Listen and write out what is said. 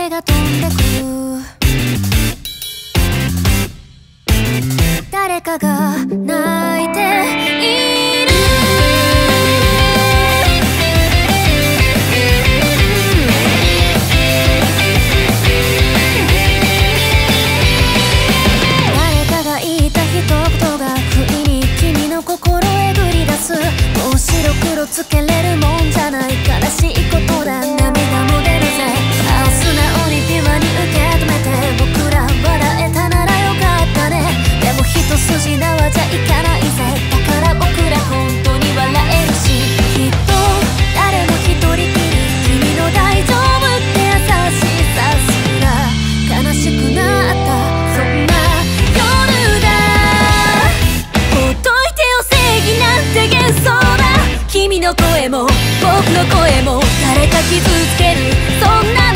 声が飛んでくる。誰かが泣いている。誰かが言った一言が不意に君の心へぐり出す。もう白黒つけれるもんじゃない。悲しいことだ、涙も出るぜ。素直にピュアに受け止めて、僕ら笑えたならよかったね。でも一筋縄じゃいかないぜ。だから僕ら本当に笑えるし、きっと誰も一人きり君の大丈夫って優しさすら悲しくなった、そんな夜だ。ほっといてよ、正義なんて幻想だ。君の声も僕の声も誰か傷つける、そんな